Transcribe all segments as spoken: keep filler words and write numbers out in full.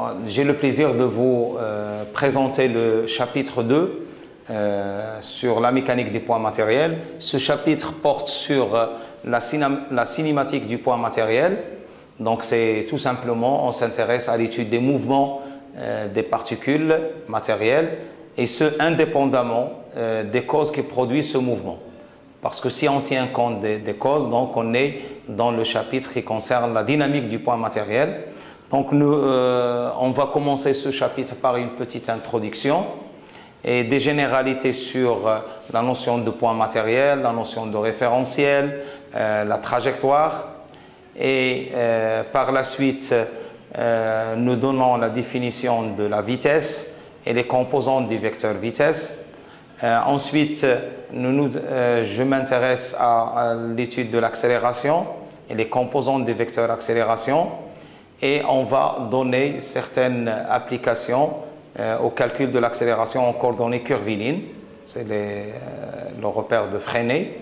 J'ai le plaisir de vous euh, présenter le chapitre deux euh, sur la mécanique des poids matériels. Ce chapitre porte sur euh, la, la cinématique du poids matériel. Donc c'est tout simplement, on s'intéresse à l'étude des mouvements euh, des particules matérielles, et ce indépendamment euh, des causes qui produisent ce mouvement. Parce que si on tient compte des, des causes, donc on est dans le chapitre qui concerne la dynamique du poids matériel. Donc nous, euh, on va commencer ce chapitre par une petite introduction et des généralités sur euh, la notion de poids matériel, la notion de référentiel, euh, la trajectoire. Et euh, par la suite, euh, nous donnons la définition de la vitesse et les composantes du vecteur vitesse. Euh, ensuite, nous, nous, euh, je m'intéresse à, à l'étude de l'accélération et les composantes des vecteurs accélération. Et on va donner certaines applications euh, au calcul de l'accélération en coordonnées curvilines. C'est euh, le repère de Freinet.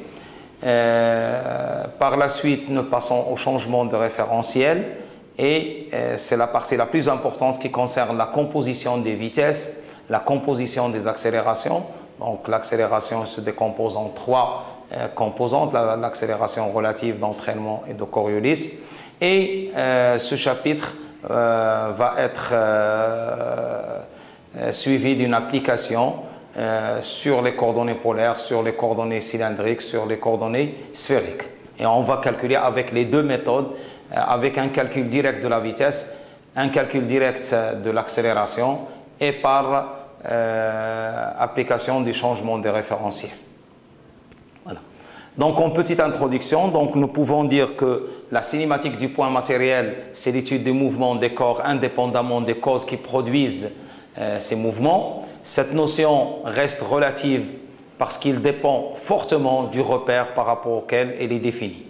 Euh, par la suite, nous passons au changement de référentiel. Et euh, c'est la partie la plus importante qui concerne la composition des vitesses, la composition des accélérations. Donc l'accélération se décompose en trois euh, composantes, l'accélération relative, d'entraînement et de Coriolis. Et euh, ce chapitre euh, va être euh, euh, suivi d'une application euh, sur les coordonnées polaires, sur les coordonnées cylindriques, sur les coordonnées sphériques. Et on va calculer avec les deux méthodes, euh, avec un calcul direct de la vitesse, un calcul direct de l'accélération et par euh, application du changement des référentiels. Voilà. Donc, en petite introduction, donc, nous pouvons dire que la cinématique du point matériel, c'est l'étude des mouvements des corps indépendamment des causes qui produisent euh, ces mouvements. Cette notion reste relative parce qu'il dépend fortement du repère par rapport auquel elle est définie.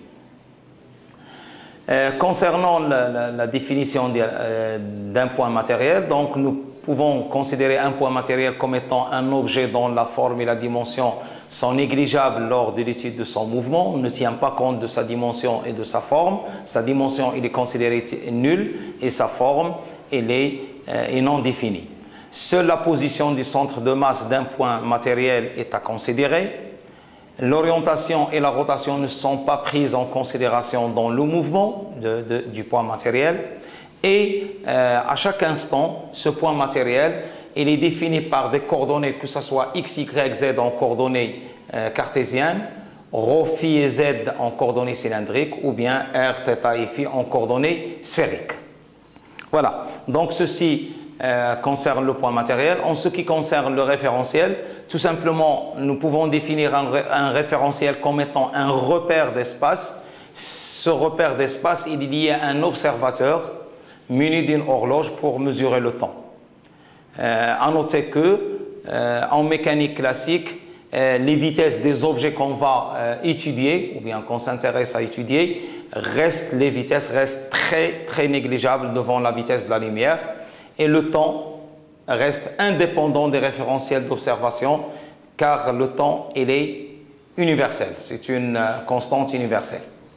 Euh, concernant la, la, la définition d'un euh, point matériel, donc nous pouvons considérer un point matériel comme étant un objet dont la forme et la dimension sont négligeables lors de l'étude de son mouvement. On ne tient pas compte de sa dimension et de sa forme. Sa dimension, il est considéré nulle et sa forme, elle est, euh, est non définie. Seule la position du centre de masse d'un point matériel est à considérer. L'orientation et la rotation ne sont pas prises en considération dans le mouvement de, de, du point matériel. Et euh, à chaque instant, ce point matériel, il est défini par des coordonnées, que ce soit x, y, z en coordonnées euh, cartésiennes, ρ, φ et z en coordonnées cylindriques, ou bien r, θ et φ en coordonnées sphériques. Voilà, donc ceci euh, concerne le point matériel. En ce qui concerne le référentiel, tout simplement, nous pouvons définir un, ré un référentiel comme étant un repère d'espace. Ce repère d'espace, il est lié à un observateur muni d'une horloge pour mesurer le temps. Euh, à noter que euh, en mécanique classique, euh, les vitesses des objets qu'on va euh, étudier, ou bien qu'on s'intéresse à étudier, restent, les vitesses restent très très négligeables devant la vitesse de la lumière, et le temps reste indépendant des référentiels d'observation, car le temps, il est universel, c'est une euh, constante universelle.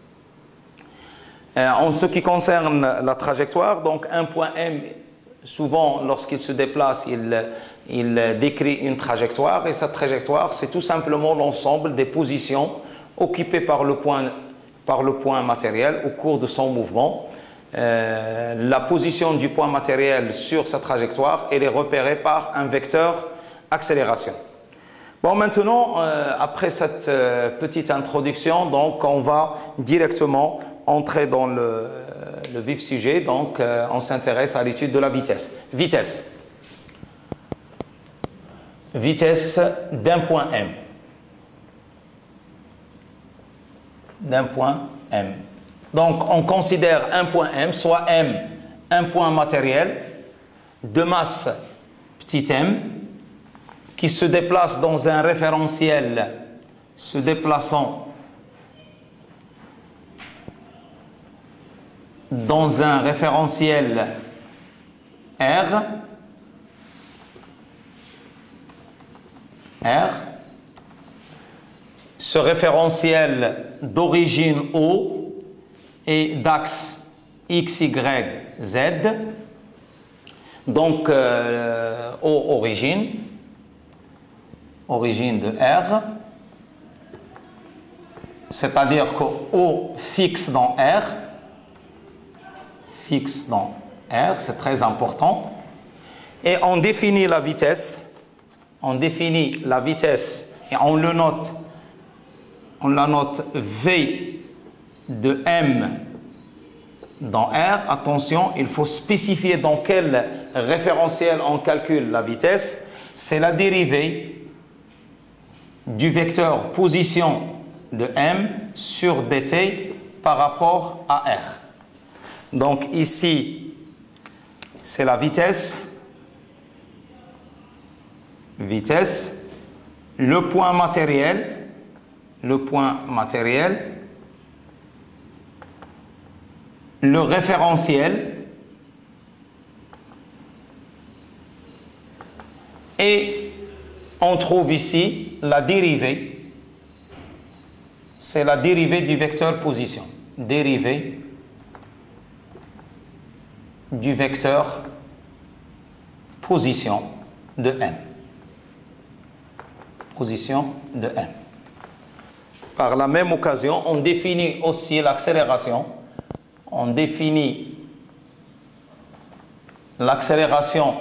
Euh, en ce qui concerne la trajectoire, donc un point M, souvent lorsqu'il se déplace, il, il décrit une trajectoire, et cette trajectoire, c'est tout simplement l'ensemble des positions occupées par le point, par le point matériel au cours de son mouvement. Euh, la position du point matériel sur sa trajectoire, elle est repérée par un vecteur accélération. Bon, maintenant, euh, après cette euh, petite introduction, donc on va directement entrer dans le, le vif sujet. Donc euh, on s'intéresse à l'étude de la vitesse. Vitesse. Vitesse d'un point M. D'un point M. Donc on considère un point M, soit M, un point matériel de masse petit m, qui se déplace dans un référentiel se déplaçant dans un référentiel R, R, ce référentiel d'origine O et d'axe X, Y, Z, Donc, euh, O origine, origine de R, c'est-à-dire que O fixe dans R, fixe dans R, c'est très important. Et on définit la vitesse, on définit la vitesse et on le note, on la note V de M dans R. Attention, il faut spécifier dans quel référentiel on calcule la vitesse. C'est la dérivée du vecteur position de M sur dt par rapport à R. Donc ici, c'est la vitesse, vitesse, le point matériel, le point matériel, le référentiel et on trouve ici la dérivée, c'est la dérivée du vecteur position, dérivée du vecteur position de M, position de M. Par la même occasion, on définit aussi l'accélération. On définit l'accélération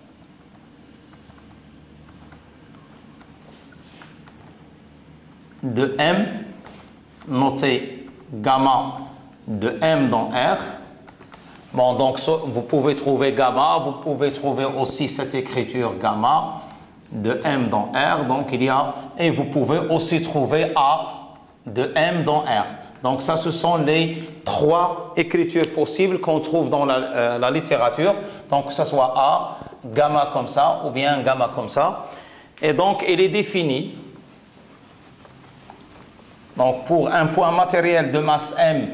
de M, notez gamma de M dans R. Bon, donc vous pouvez trouver gamma, vous pouvez trouver aussi cette écriture gamma de M dans R. Donc il y a, et vous pouvez aussi trouver A de M dans R. Donc ça, ce sont les trois écritures possibles qu'on trouve dans la, euh, la littérature. Donc que ce soit A, gamma comme ça, ou bien gamma comme ça. Et donc, il est défini. Donc pour un point matériel de masse M,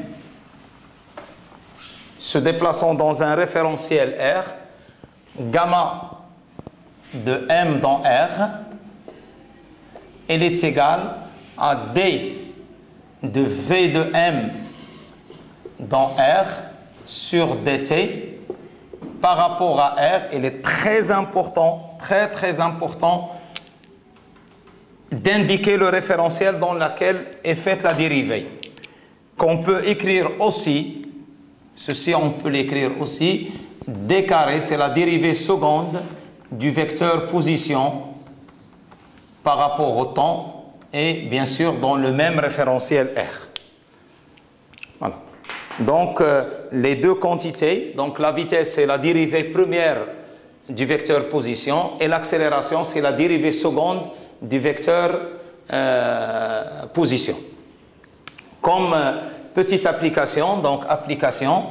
se déplaçant dans un référentiel R, gamma de M dans R, elle est égale à D de V de M dans R sur dt par rapport à R. Il est très important, très très important d'indiquer le référentiel dans lequel est faite la dérivée. Qu'on peut écrire aussi, ceci on peut l'écrire aussi, d carré, c'est la dérivée seconde du vecteur position par rapport au temps, et bien sûr dans le même référentiel R. Voilà. Donc euh, les deux quantités, donc la vitesse c'est la dérivée première du vecteur position et l'accélération c'est la dérivée seconde du vecteur euh, position. Comme euh, petite application, donc application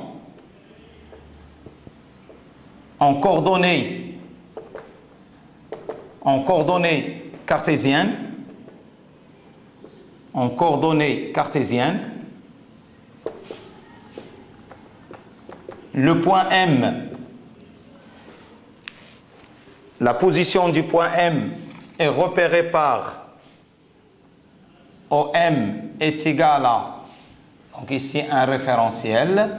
en coordonnées, en coordonnées cartésiennes, en coordonnées cartésiennes, le point M, la position du point M est repérée par O M est égal à, donc ici un référentiel,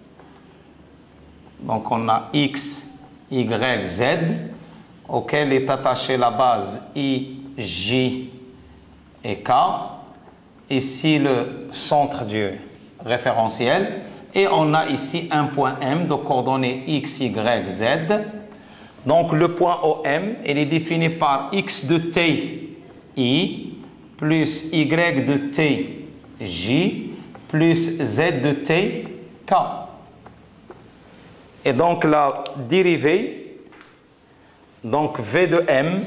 donc on a X, Y, Z, auquel est attachée la base I, J et K. Ici le centre du référentiel et on a ici un point M de coordonnées X, Y, Z. Donc le point O M, il est défini par X de T I plus Y de T J plus Z de T K. Et donc la dérivée, donc V de M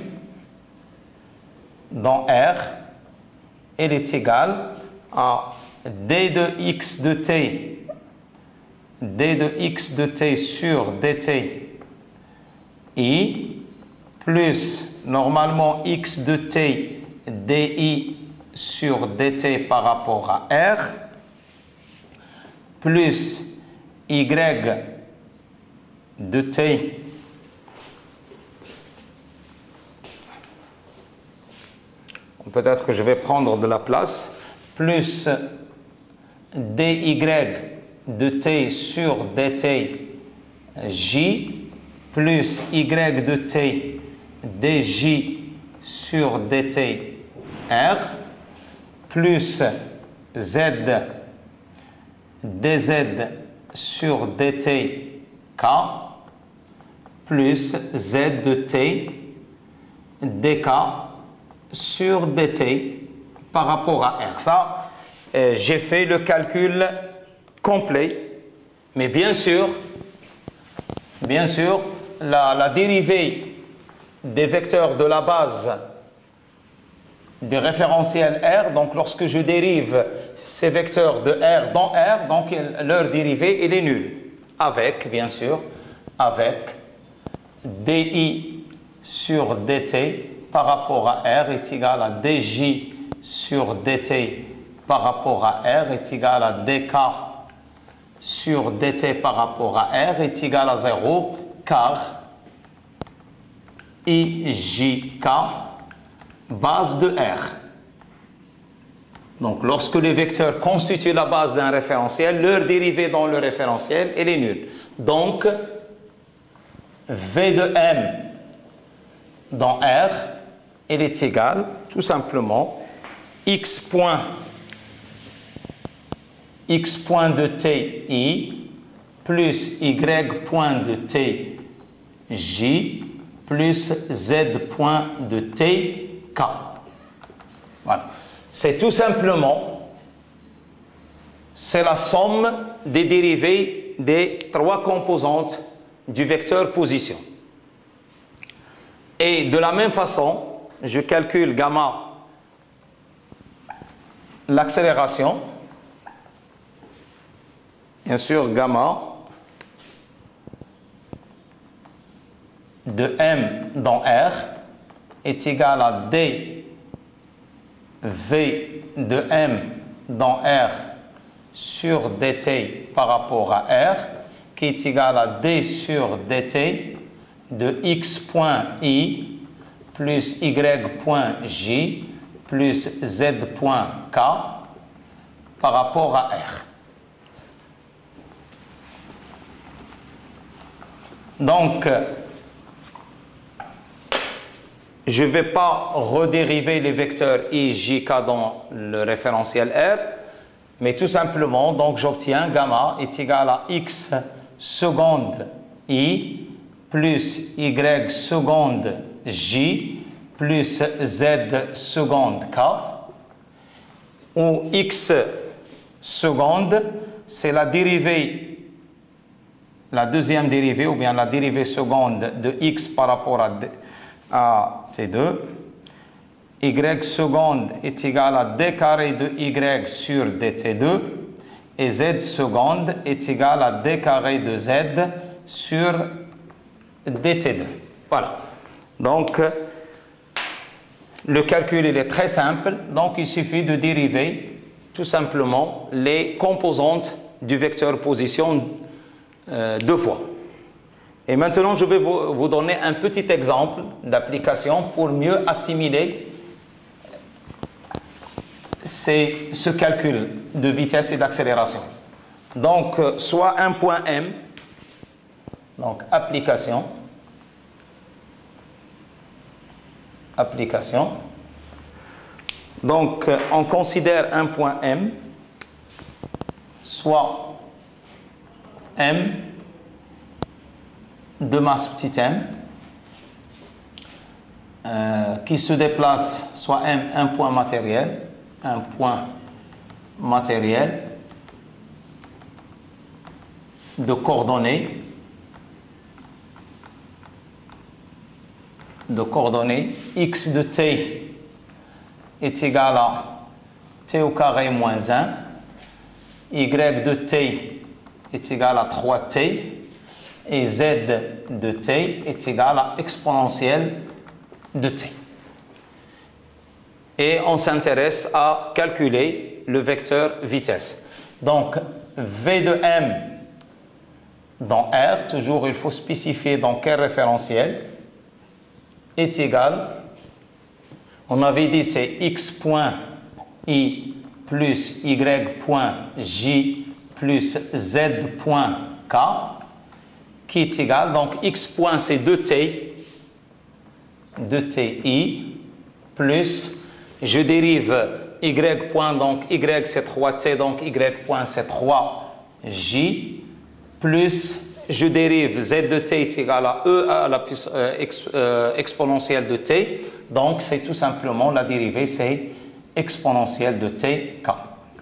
dans R, elle est égale à d de x de t, d de x de t sur dt i plus normalement x de t di sur dt par rapport à r plus y de t peut-être que je vais prendre de la place, plus dy de t sur dt j plus y de t dj sur dt r plus z dz sur dt k plus z de t dk sur dt par rapport à r. Ça, euh, j'ai fait le calcul complet, mais bien sûr, bien sûr, la, la dérivée des vecteurs de la base du référentiel R, donc lorsque je dérive ces vecteurs de R dans R, donc leur dérivée, elle est nulle. Avec, bien sûr, avec di sur dt par rapport à R est égal à dj sur dt par rapport à R est égal à dk sur dt par rapport à R est égal à zéro, car ijk base de R. Donc, lorsque les vecteurs constituent la base d'un référentiel, leur dérivée dans le référentiel, elle est nulle. Donc, V de M dans R, elle est égale, tout simplement, x point, x point de t i plus y point de t j plus z point de t k. Voilà. C'est tout simplement, c'est la somme des dérivées des trois composantes du vecteur position. Et de la même façon, je calcule gamma, l'accélération, bien sûr gamma de M dans R est égal à D V de M dans R sur dt par rapport à R, qui est égal à D sur dt de x point i plus y point j plus z point k par rapport à R. Donc, je ne vais pas redériver les vecteurs i, j, k dans le référentiel R, mais tout simplement, donc j'obtiens gamma est égal à x seconde i plus y seconde j plus z seconde k, où x seconde, c'est la dérivée, la deuxième dérivée, ou bien la dérivée seconde de x par rapport à, à t deux. Y seconde est égal à d carré de y sur dt deux. Et z seconde est égal à d carré de z sur dt deux. Voilà. Donc, le calcul il est très simple. Donc, il suffit de dériver tout simplement les composantes du vecteur position euh, deux fois. Et maintenant, je vais vous, vous donner un petit exemple d'application pour mieux assimiler c'est ce calcul de vitesse et d'accélération. Donc, euh, soit un point M, donc application, application. Donc, euh, on considère un point M, soit M de masse petit m, euh, qui se déplace, soit M, un point matériel, un point matériel de coordonnées de coordonnées x de t est égal à t au carré moins un, y de t est égal à trois t et z de t est égal à exponentielle de t. Et on s'intéresse à calculer le vecteur vitesse. Donc, V de M dans R, toujours il faut spécifier dans quel référentiel, est égal, on avait dit c'est x point i plus y point j plus z point k, qui est égal, donc x point c'est deux t, deux t i, plus, je dérive y point, donc y c'est trois t, donc y point c'est trois j, plus, je dérive z de t est égal à e à la plus, euh, ex, euh, exponentielle de t, donc c'est tout simplement la dérivée, c'est exponentielle de t k.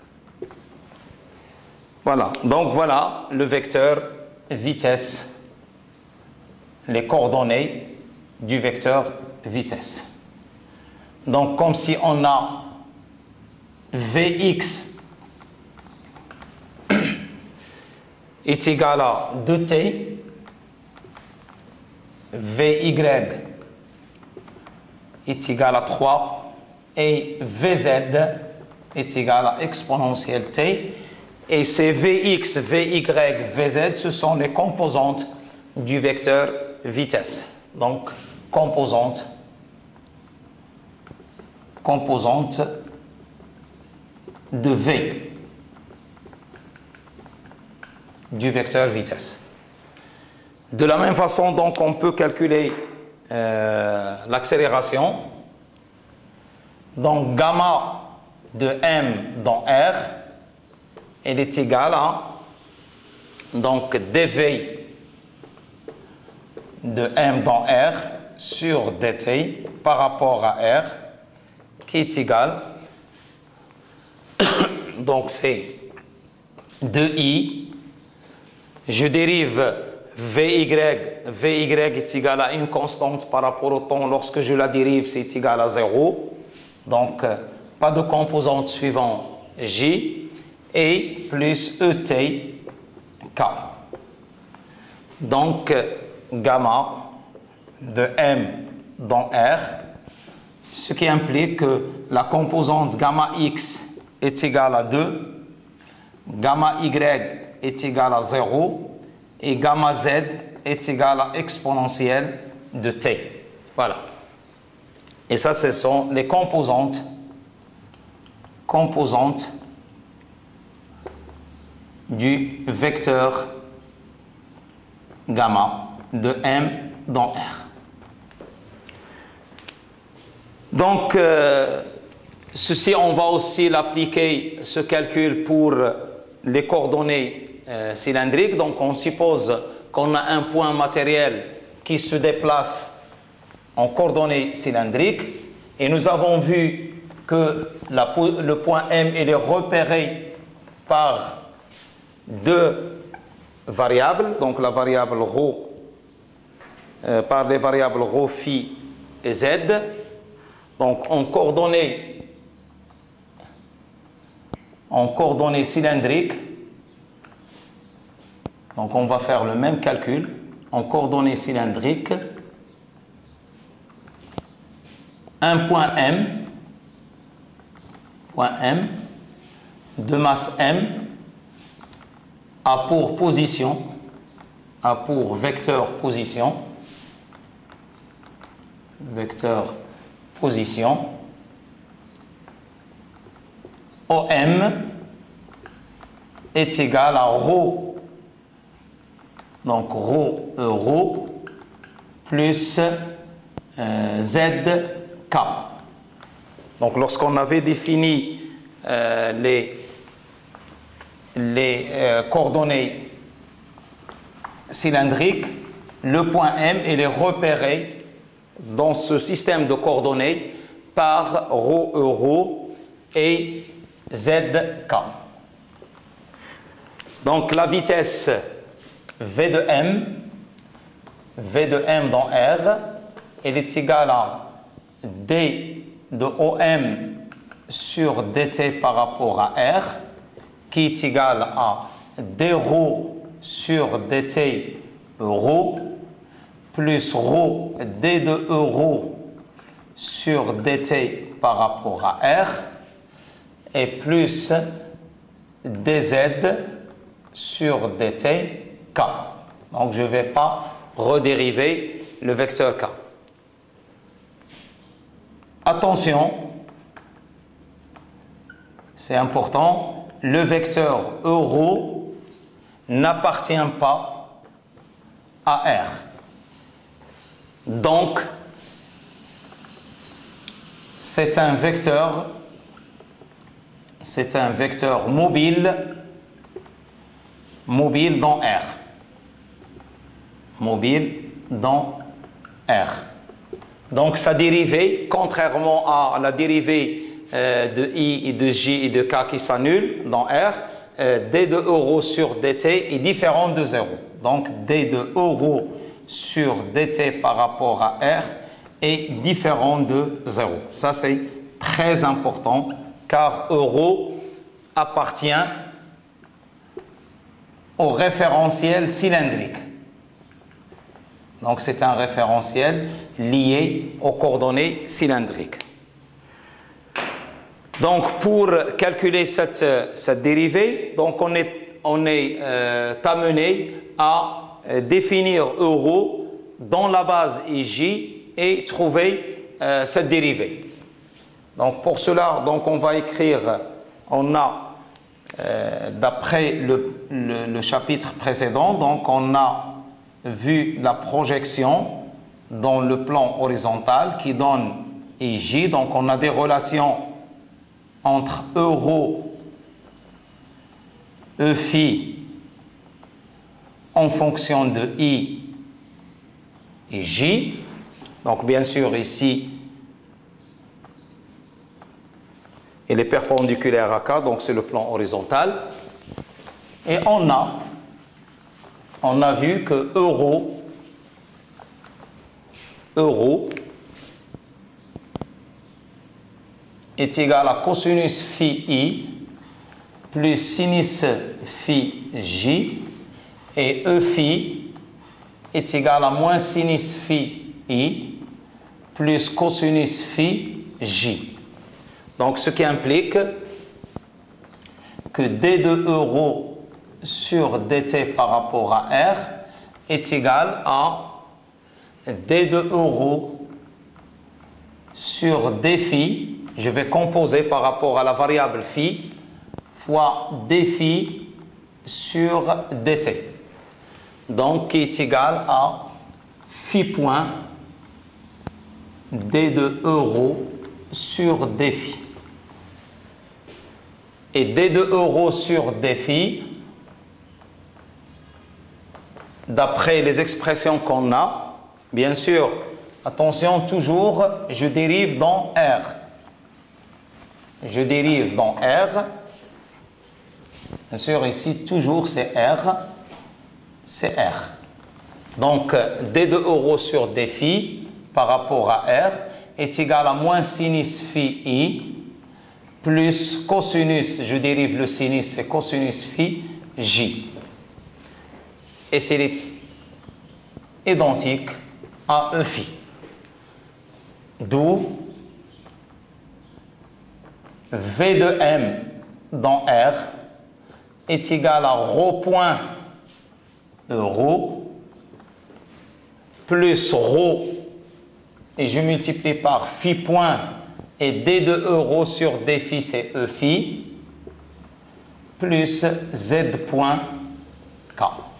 Voilà, donc voilà le vecteur vitesse, les coordonnées du vecteur vitesse. Donc comme si on a Vx est égal à deux t, Vy est égal à trois et Vz est égal à exponentielle t. Et ces Vx, Vy, Vz, ce sont les composantes du vecteur vitesse. Donc, composantes, composantes de V du vecteur vitesse. De la même façon, donc, on peut calculer euh, l'accélération. Donc, gamma de m dans R, elle est égale à donc dv de m dans R sur dt par rapport à R qui est égal, donc c'est deux i, je dérive Vy, Vy est égal à une constante par rapport au temps, lorsque je la dérive c'est égal à zéro, donc pas de composante suivant j, et plus E T K. Donc, gamma de M dans R, ce qui implique que la composante gamma X est égale à deux, gamma Y est égale à zéro, et gamma Z est égale à exponentielle de T. Voilà. Et ça, ce sont les composantes, composantes du vecteur gamma de M dans R. Donc, euh, ceci, on va aussi l'appliquer, ce calcul, pour les coordonnées euh, cylindriques. Donc, on suppose qu'on a un point matériel qui se déplace en coordonnées cylindriques. Et nous avons vu que la, le point M il est repéré par deux variables, donc la variable ρ, euh, par les variables ρ, phi et z. Donc en coordonnées, en coordonnées cylindriques, donc on va faire le même calcul en coordonnées cylindriques. Un point M, point M, de masse M, a pour position, a pour vecteur position, vecteur position, O M est égal à ρ, donc ρ euro, plus euh, Z K. Donc lorsqu'on avait défini euh, les les euh, coordonnées cylindriques, le point M il est repéré dans ce système de coordonnées par ρ euro et Z K. Donc la vitesse V de M, V de M dans R, elle est égale à D de O M sur dt par rapport à R, qui est égal à d ρ sur dt euro, plus ρ d de euro sur dt par rapport à R, et plus dz sur dt k. Donc je ne vais pas redériver le vecteur k. Attention, c'est important, le vecteur euro n'appartient pas à R. Donc, c'est un vecteur, c'est un vecteur mobile, mobile dans R. Mobile dans R. Donc, sa dérivée, contrairement à la dérivée euh, de I et de J et de K qui s'annule dans R, euh, d de euro sur dt est différent de zéro. Donc, d de euro sur dt par rapport à R est différent de zéro. Ça, c'est très important car euro appartient au référentiel cylindrique. Donc, c'est un référentiel lié aux coordonnées cylindriques. Donc, pour calculer cette, cette dérivée, donc on est, on est euh, amené à euh, définir euro dans la base I J et trouver euh, cette dérivée. Donc, pour cela, donc on va écrire, on a, euh, d'après le, le, le chapitre précédent, donc on a vu la projection dans le plan horizontal qui donne I J. Donc, on a des relations entre euro, E phi en fonction de I et J. Donc, bien sûr, ici, il est perpendiculaire à K, donc c'est le plan horizontal. Et on a, on a vu que euro, euro est égal à cosinus phi I plus sinus phi J et E phi est égal à moins sinus phi I plus cosinus phi J. Donc, ce qui implique que d de euro sur dt par rapport à R est égal à d de euro sur d phi. Je vais composer par rapport à la variable phi fois d phi sur dt. Donc, qui est égal à phi point d de euro sur d phi. Et d de euro sur d phi, d'après les expressions qu'on a, bien sûr, attention, toujours, je dérive dans R. Je dérive dans R. Bien sûr, ici, toujours, c'est R. C'est R. Donc, d de euro sur d phi par rapport à R est égal à moins sinus phi I plus cosinus, je dérive le sinus, c'est cosinus phi J. Et c'est identique à E phi. D'où V de M dans R est égal à rho point euro plus rho, et je multiplie par phi point, et d de euro sur d phi, c'est E phi, plus z point K.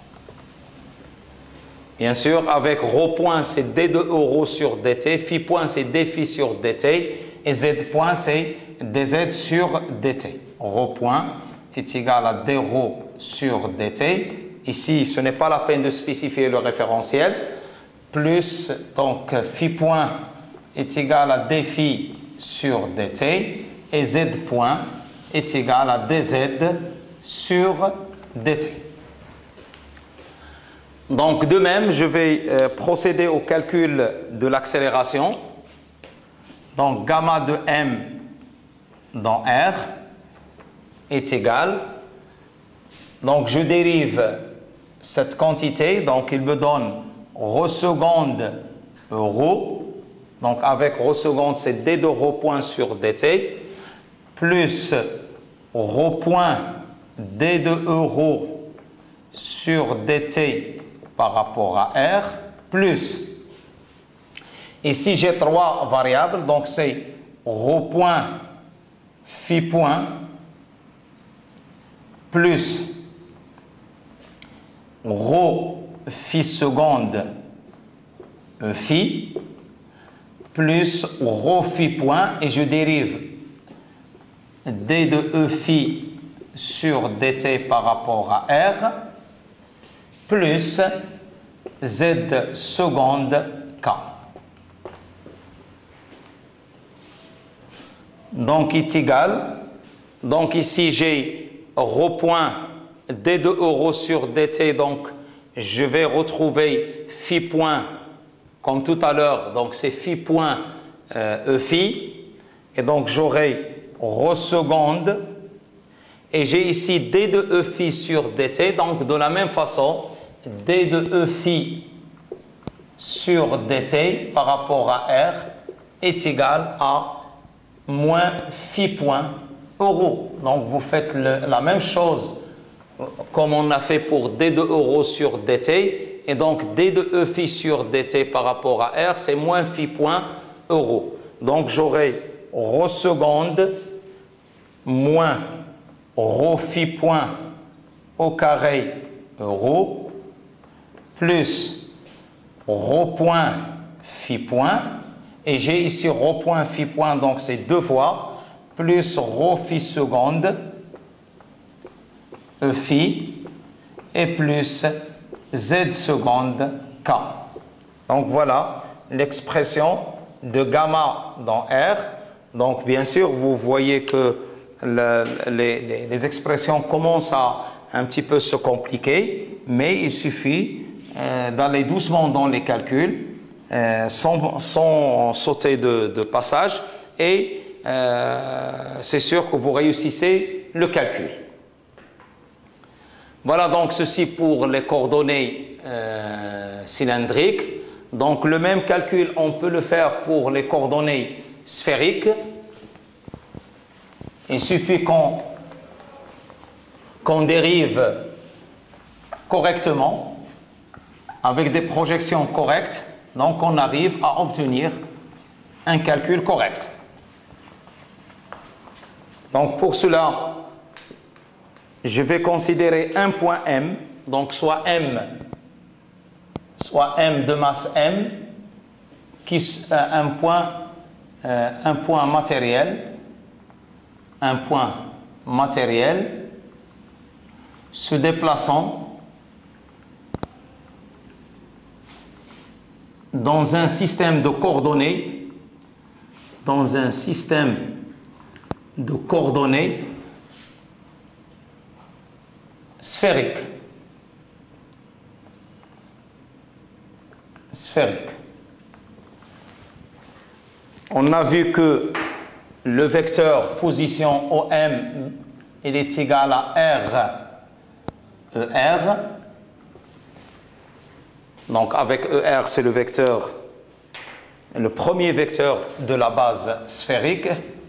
Bien sûr, avec rho point, c'est d de euro sur dt, phi point, c'est d phi sur dt, et z point, c'est dz sur dt. Rho point est égal à d rho sur dt. Ici, ce n'est pas la peine de spécifier le référentiel. Plus, donc, phi point est égal à d phi sur dt. Et z point est égal à dz sur dt. Donc, de même, je vais euh, procéder au calcul de l'accélération. Donc, gamma de m dans R est égal. Donc, je dérive cette quantité. Donc, il me donne rho seconde rho. Donc, avec rho seconde, c'est d de rho point sur dt. Plus rho point d de euro sur dt par rapport à R. Plus, ici j'ai trois variables. Donc, c'est rho point phi point plus rho phi seconde E phi plus rho phi point et je dérive d de E phi sur dt par rapport à R plus z seconde k. Donc est égal, donc ici j'ai rho point d de euro sur dt, donc je vais retrouver phi point comme tout à l'heure, donc c'est phi point euh, E phi, et donc j'aurai rho seconde, et j'ai ici d de E phi sur dt, donc de la même façon, d de E phi sur dt par rapport à R est égal à moins phi point euro. Donc vous faites le, la même chose comme on a fait pour d de euro sur dt, et donc d de E phi sur dt par rapport à R, c'est moins phi point euro. Donc j'aurai rho seconde moins rho phi point au carré euro plus rho point phi point, et j'ai ici rho point phi point, donc c'est deux fois, plus rho phi seconde E phi et plus z seconde k. Donc voilà l'expression de gamma dans R. Donc bien sûr, vous voyez que le, les, les, les expressions commencent à un petit peu se compliquer, mais il suffit euh, d'aller doucement dans les calculs euh, sans, sans sauter de, de passage, et euh, c'est sûr que vous réussissez le calcul. Voilà donc ceci pour les coordonnées euh, cylindriques. Donc le même calcul, on peut le faire pour les coordonnées sphériques. Il suffit qu'on qu'on dérive correctement, avec des projections correctes, donc on arrive à obtenir un calcul correct. Donc pour cela, je vais considérer un point M, donc soit M, soit M de masse M, qui euh, un point, euh, un point matériel, un point matériel se déplaçant dans un système de coordonnées, dans un système de coordonnées sphérique. Sphérique. On a vu que le vecteur position O M, il est égal à R E R. Donc avec E R, c'est le vecteur, le premier vecteur de la base sphérique.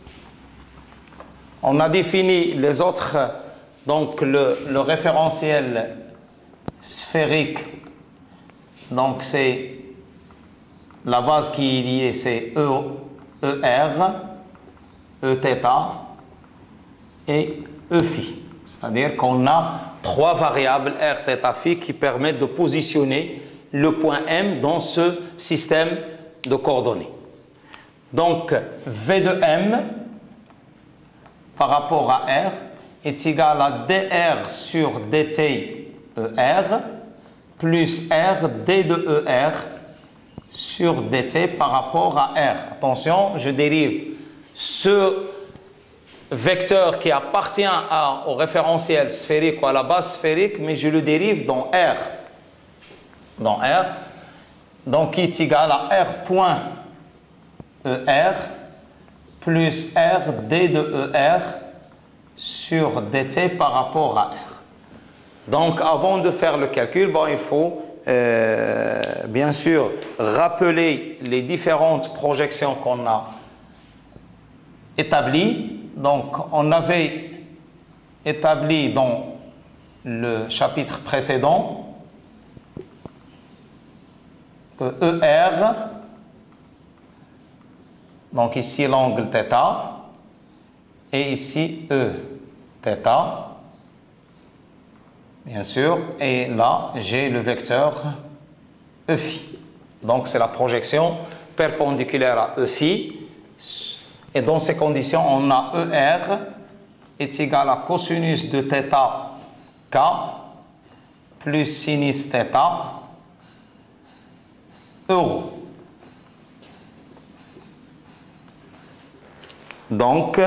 On a défini les autres. Donc le, le référentiel sphérique, donc c'est la base qui est liée, c'est E, ER, Eθ et E phi. C'est-à-dire qu'on a trois variables R, θ, phi qui permettent de positionner le point M dans ce système de coordonnées. Donc V de M par rapport à R est égal à dr sur dt ER plus R d de E R sur dt par rapport à R. Attention, je dérive ce vecteur qui appartient à, au référentiel sphérique ou à la base sphérique, mais je le dérive dans R. Dans R. Donc, qui est égal à R point E R plus R d de E R sur dt par rapport à R. Donc, avant de faire le calcul, bon, il faut euh, bien sûr rappeler les différentes projections qu'on a établies. Donc, on avait établi dans le chapitre précédent que E R, donc ici l'angle θ, et ici E θ, bien sûr, et là, j'ai le vecteur E phi. Donc, c'est la projection perpendiculaire à E phi. Et dans ces conditions, on a E R est égal à cosinus de θ K plus sinus θ euro. Donc,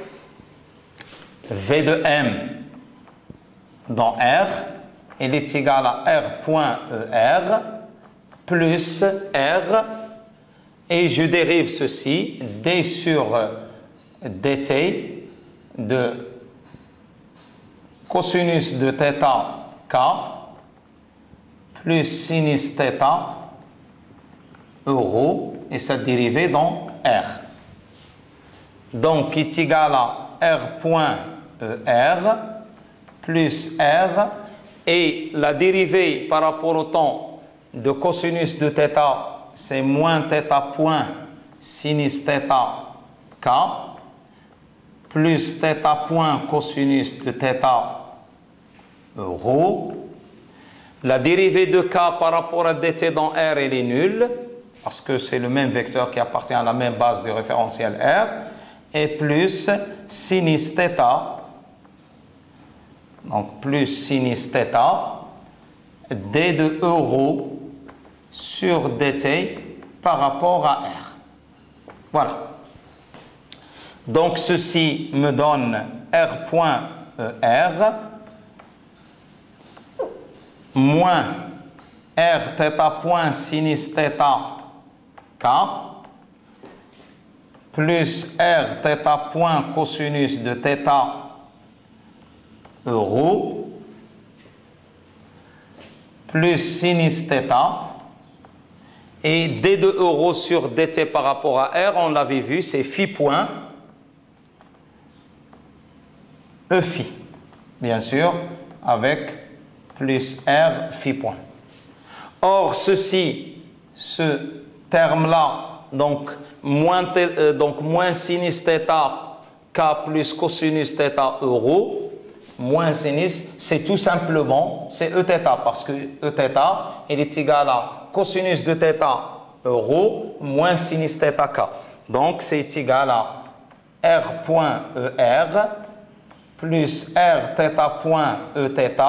V de M dans R, il est égal à R point E R plus R, et je dérive ceci, D sur dt de cosinus de θ K plus sinus θ euro, et cette dérivée dans R. Donc, est égal à R point E R plus R, et la dérivée par rapport au temps de cosinus de θ, c'est moins θ point sinus θ K plus θ point cosinus de θ euro. La dérivée de K par rapport à dt dans R, elle est nulle, parce que c'est le même vecteur qui appartient à la même base du référentiel R, et plus sinus θ, donc plus sinus θ, d de euro sur dt par rapport à R. Voilà. Donc, ceci me donne R point E R moins R θ point sinus θ K plus R θ point cosinus de θ euro plus sinus θ, et d de euro sur dt par rapport à R, on l'avait vu, c'est phi point E phi, bien sûr, avec plus R phi point. Or, ceci, ce terme-là, donc moins, euh, donc moins sinus θ K plus cosinus θ euro, moins sinus, c'est tout simplement, c'est E θ, parce que E θ, il est égal à cosinus de θ euro moins sinus θ K. Donc, c'est égal à R point E R plus R θ point E θ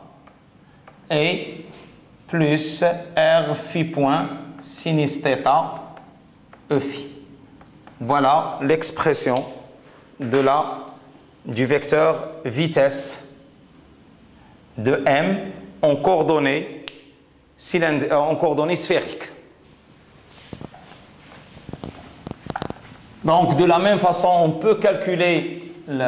et plus R phi point sinus θ E phi. Voilà l'expression de la du vecteur vitesse de M en coordonnées, en coordonnées sphériques. Donc, de la même façon, on peut calculer le,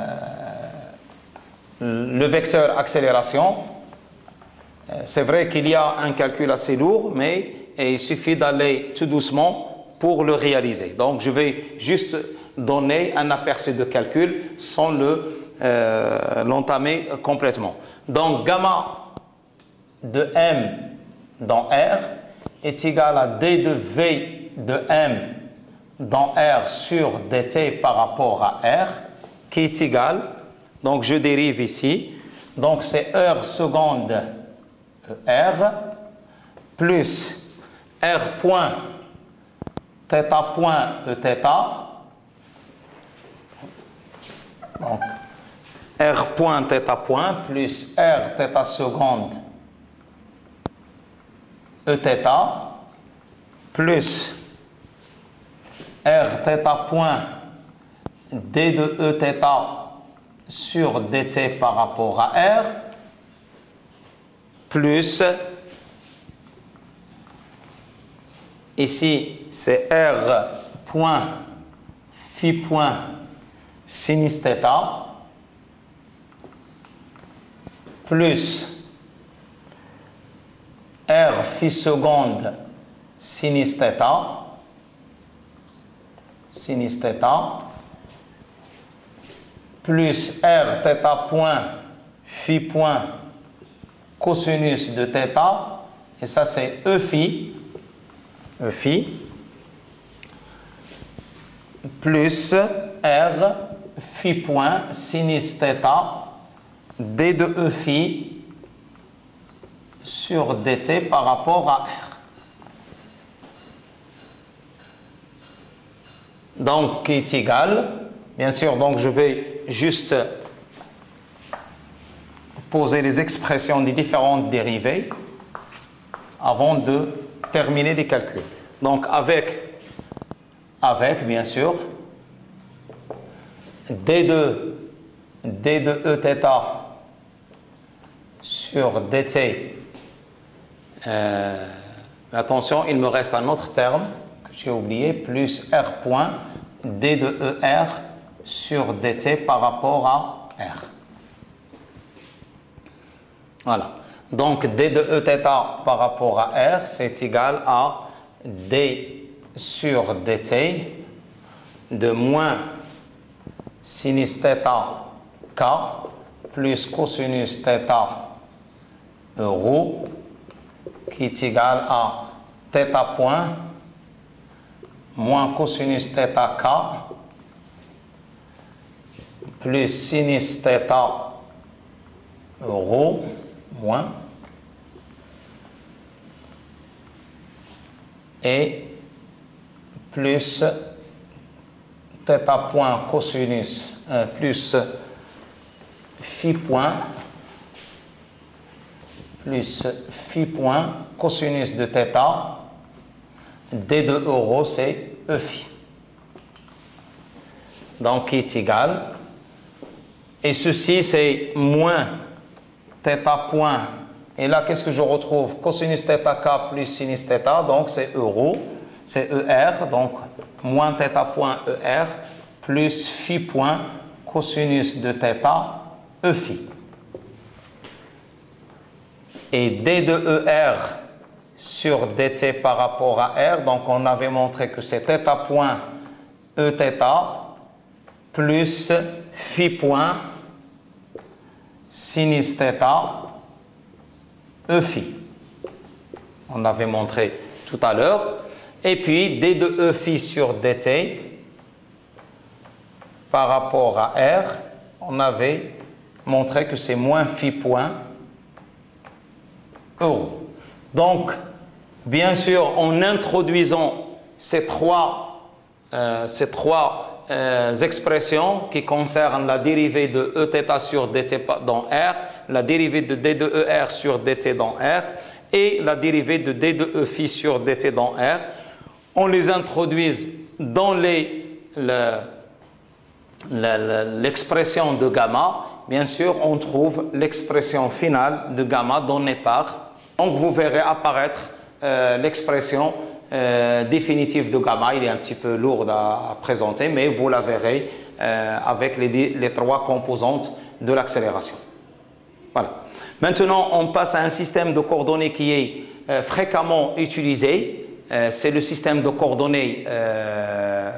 le vecteur accélération. C'est vrai qu'il y a un calcul assez lourd, mais il suffit d'aller tout doucement pour le réaliser. Donc, je vais juste donner un aperçu de calcul sans le euh, l'entamer complètement. Donc, gamma de M dans R est égal à D de V de M dans R sur dt par rapport à R, qui est égal, donc je dérive ici, donc c'est heure seconde R plus R point θ point E θ, donc R point θ point plus R θ seconde E θ plus R θ point D de E θ sur dt par rapport à R plus, ici c'est R point phi point sinus θ plus R phi seconde sinus θ sinus θ plus R θ point phi point cosinus de θ, et ça c'est E phi, E phi plus R phi point sinus θ D de E phi sur dt par rapport à R. Donc, qui est égal, bien sûr, donc je vais juste poser les expressions des différentes dérivées avant de terminer les calculs. Donc, avec, avec bien sûr, d deux, d deux e θ sur dt. Euh, attention, il me reste un autre terme que j'ai oublié, plus r point d de er sur dt par rapport à r. Voilà. Donc, d de e θ par rapport à r, c'est égal à d sur dt de moins sinus θ k plus cosinus θ rho qui est égal à θ point moins cosinus θ k plus sinus θ rho moins et plus θ point cosinus euh, plus phi point plus phi point cosinus de θ d de euro c'est e phi. Donc qui est égal, et ceci c'est moins θ point, et là qu'est-ce que je retrouve? Cosinus θ k plus sinus θ, donc c'est euro, c'est er, donc moins θ point er plus phi point cosinus de θ e phi. Et d de er sur dt par rapport à r, donc on avait montré que c'est θ point e θ plus phi point sinus θ e phi. On avait montré tout à l'heure. Et puis d de e phi sur dt par rapport à r, on avait montré que c'est moins phi point euro. Donc, bien sûr, en introduisant ces trois, euh, ces trois euh, expressions qui concernent la dérivée de eθ sur dt dans R, la dérivée de d de er sur dt dans R et la dérivée de d de e phi sur dt dans R, on les introduise dans l'expression de gamma. Bien sûr, on trouve l'expression finale de gamma donnée par. Donc, vous verrez apparaître euh, l'expression euh, définitive de gamma. Il est un petit peu lourd à, à présenter, mais vous la verrez euh, avec les, les trois composantes de l'accélération. Voilà. Maintenant, on passe à un système de coordonnées qui est euh, fréquemment utilisé. Euh, c'est le système de coordonnées euh,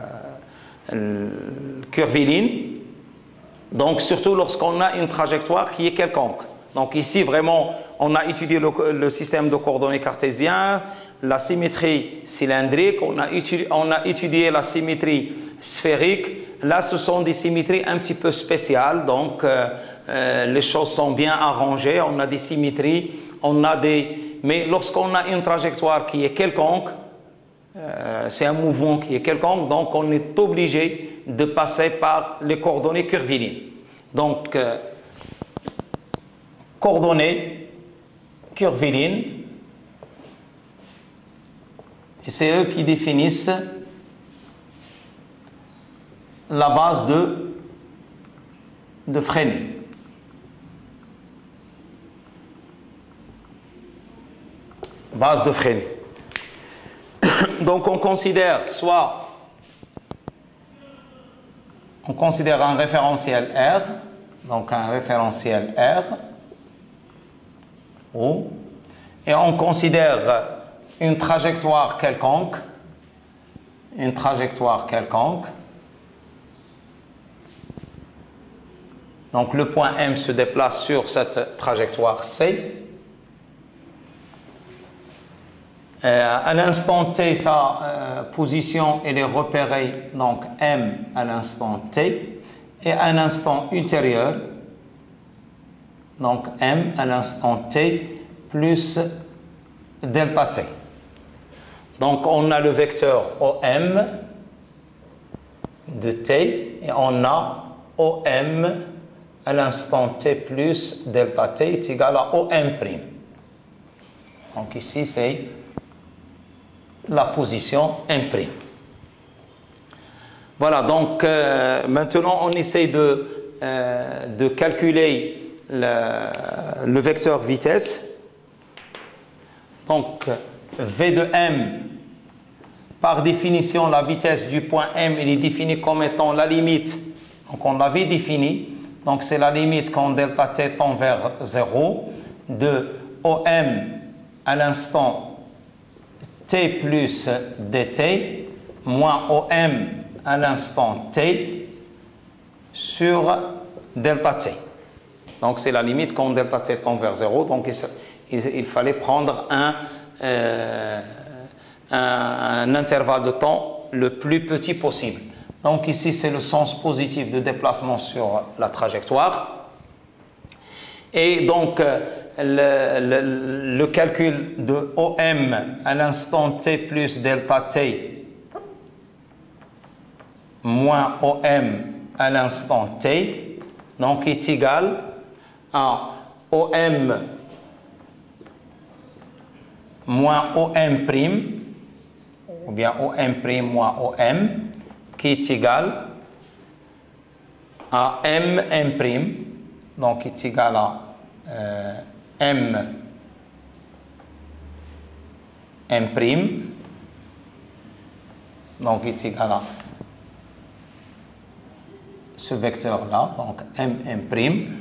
curviline. Donc, surtout lorsqu'on a une trajectoire qui est quelconque. Donc, ici, vraiment, on a étudié le, le système de coordonnées cartésien, la symétrie cylindrique, on a, étudié, on a étudié la symétrie sphérique. Là, ce sont des symétries un petit peu spéciales. Donc, euh, euh, les choses sont bien arrangées. On a des symétries, on a des... Mais lorsqu'on a une trajectoire qui est quelconque, euh, c'est un mouvement qui est quelconque, donc on est obligé de passer par les coordonnées curvilines. Donc, euh, coordonnées curvilines, et c'est eux qui définissent la base de, de Fresnel. Base de Fresnel. Donc on considère soit on considère un référentiel R, donc un référentiel R, O, et on considère une trajectoire quelconque, une trajectoire quelconque. Donc le point M se déplace sur cette trajectoire C. Euh, à l'instant T, sa euh, position elle est repérée, donc M à l'instant T, et à un instant ultérieur, donc M à l'instant T, plus delta t. Donc on a le vecteur O M de t et on a O M à l'instant t plus delta t est égal à O M'. Donc ici c'est la position M'. Voilà, donc euh, maintenant on essaie de, euh, de calculer le, le vecteur vitesse. Donc V de M, par définition, la vitesse du point M, il est défini comme étant la limite. Donc on l'avait défini. Donc c'est la limite quand delta t tend vers zéro de O M à l'instant t plus dt moins O M à l'instant t sur delta t. Donc c'est la limite quand delta t tend vers zéro. Donc il, il, il fallait prendre un, euh, un, un intervalle de temps le plus petit possible. Donc ici c'est le sens positif de déplacement sur la trajectoire. Et donc le, le, le calcul de O M à l'instant t plus delta t moins O M à l'instant t, donc est égal à O M moins O M prime, ou bien O M prime moins O M, qui est égal à M M prime, donc est égal à euh, M M prime, donc est égal à ce vecteur-là, donc M M prime.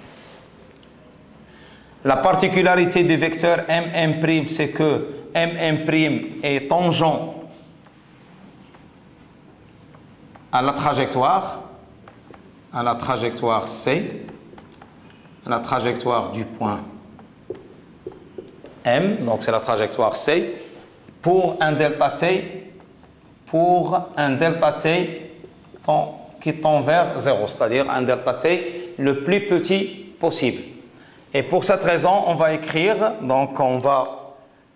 La particularité du vecteur M M prime, c'est que M M prime est tangent à la trajectoire, à la trajectoire C, à la trajectoire du point M, donc c'est la trajectoire C, pour un delta t, pour un delta t qui tend vers zéro, c'est-à-dire un delta t le plus petit possible. Et pour cette raison, on va écrire, donc on va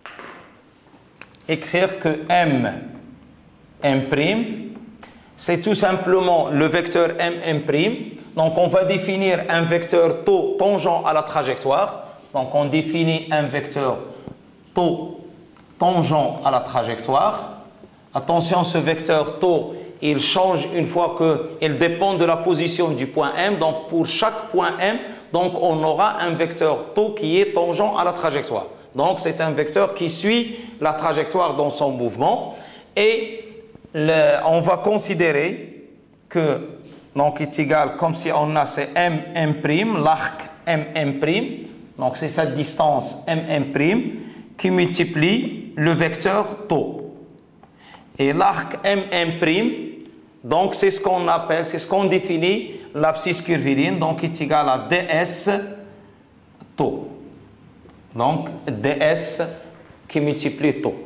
écrire que M M', c'est tout simplement le vecteur M M'. Donc on va définir un vecteur taux tangent à la trajectoire. Donc on définit un vecteur taux tangent à la trajectoire. Attention, ce vecteur taux, il change une fois qu'il dépend de la position du point M. Donc pour chaque point M, donc on aura un vecteur taux qui est tangent à la trajectoire. Donc c'est un vecteur qui suit la trajectoire dans son mouvement. Et le, on va considérer que donc est égal, comme si on a c'est M M', l'arc M M', donc c'est cette distance M M' qui multiplie le vecteur taux. Et l'arc M M', donc c'est ce qu'on appelle, c'est ce qu'on définit l'abscisse curviligne, donc est égal à ds taux. Donc ds qui multiplie taux.